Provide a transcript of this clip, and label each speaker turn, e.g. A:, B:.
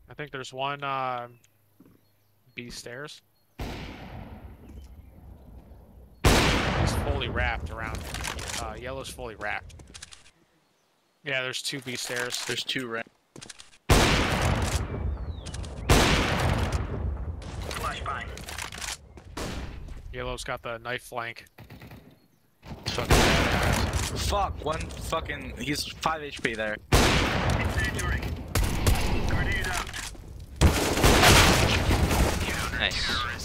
A: I think there's one B stairs. He's fully wrapped around. Yellow's fully wrapped. Yeah, there's two B stairs.
B: There's two right.
C: Flashbang.
A: Yellow's got the knife flank.
B: Fucking badass. Fuck, one fucking. He's 5 HP there.
C: Incendiary. Grenade out.
D: Nice.